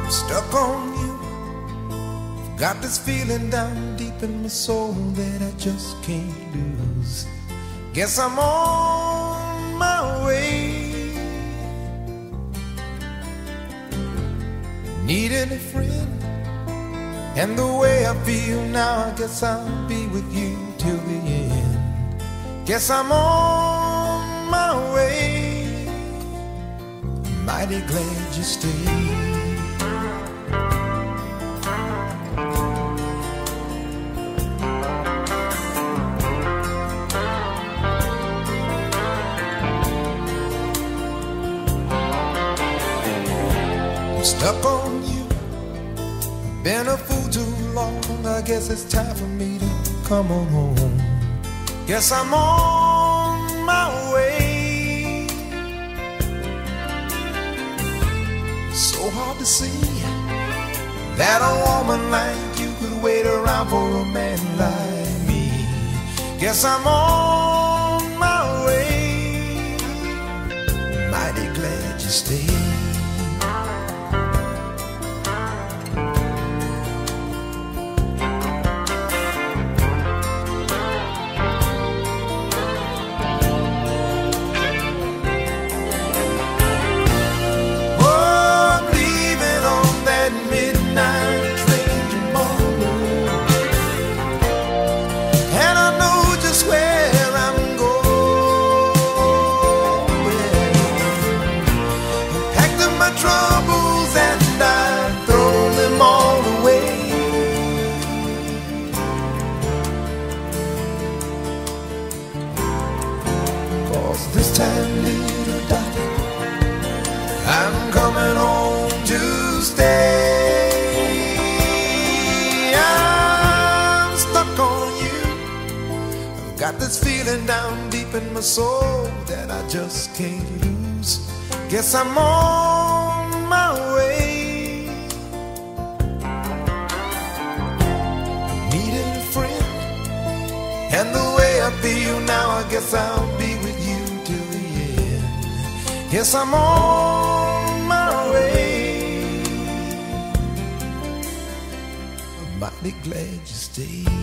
Stuck on you. Got this feeling down deep in my soul that I just can't lose. Guess I'm on my way. Needing a friend, and the way I feel now, I guess I'll be with you till the end. Guess I'm on my way. Mighty glad you stayed. Stuck on you, been a fool too long. I guess it's time for me to come on home. Guess I'm on my way. So hard to see that a woman like you could wait around for a man like me. Guess I'm on my way. Mighty glad you stayed. This time, little darling, I'm coming home to stay. I'm stuck on you. I've got this feeling down deep in my soul that I just can't lose. Guess I'm on my way. Needing a friend, and the way I feel now, I guess I'll be with you. Yes, I'm on my way. I'm mighty glad you stayed.